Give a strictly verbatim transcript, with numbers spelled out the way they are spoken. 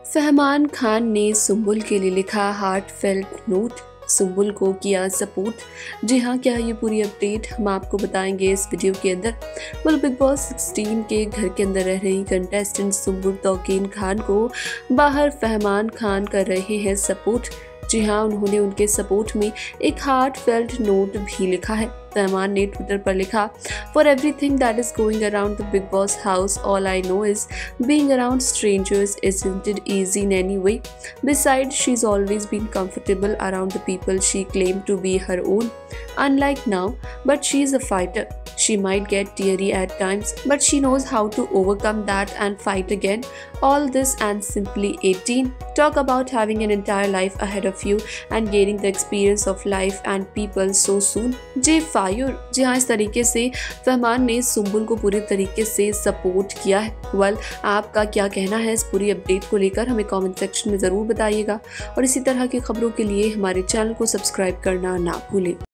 फहमान खान ने सुम्बुल के लिए लिखा हार्ट फेल्ट नोट, सुम्बुल को किया सपोर्ट। जी हाँ, क्या ये पूरी अपडेट हम आपको बताएंगे इस वीडियो के अंदर। well, बिग बॉस सिक्सटीन के घर के अंदर रह रही कंटेस्टेंट सुम्बुल तौकीन खान को बाहर फहमान खान कर रहे हैं सपोर्ट। जी हाँ, उन्होंने उनके सपोर्ट में एक हार्ट फेल्ट नोट भी लिखा है। फहमान ने ट्विटर पर लिखा, for everything that is going around the Bigg Boss house, all I know is being around strangers isn't it easy in any way. Besides, she's always been comfortable around the people she claimed to be her own. Unlike now, but she's a fighter. She might get teary at times, but she knows how to overcome that and fight again. All this and simply eighteen. Talk about having an entire life ahead of you and gaining the experience of life and people so soon. जे फायर। जी हाँ, इस तरीके से फहमान ने सुम्बुल को पूरी तरीके से सपोर्ट किया है। वेल, आपका क्या कहना है इस पूरी अपडेट को लेकर, हमें कमेंट सेक्शन में ज़रूर बताइएगा और इसी तरह की खबरों के लिए हमारे चैनल को सब्सक्राइब करना ना भूलें।